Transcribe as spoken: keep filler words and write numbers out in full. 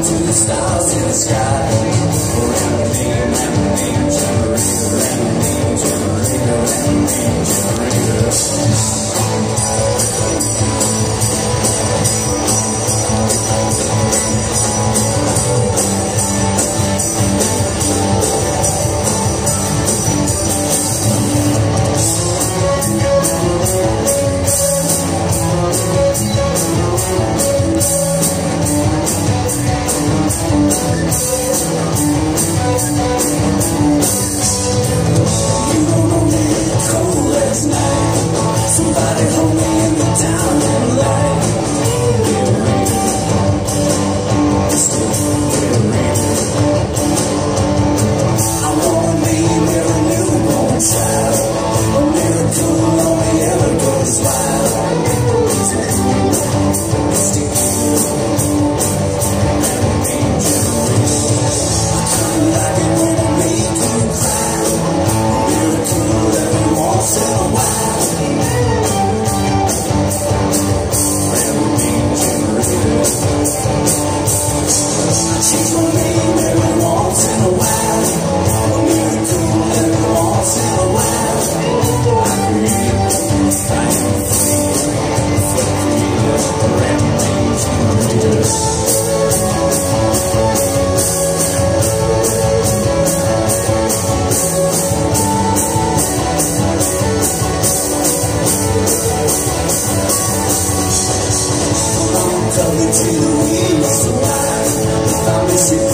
to the stars in the sky. Random name, random name generator, random name generator, random name generator. Somebody hold me in the down and light. Get ready. Still get ready. I wanna be near a newborn child, a miracle only ever goes wild. Still I kinda like it when I make you cry. A miracle every once in a while. Change my name every once in a while. A miracle every once in a while. I create, I am free. The creator, rampage creator. Coming to the wings of life. I miss you.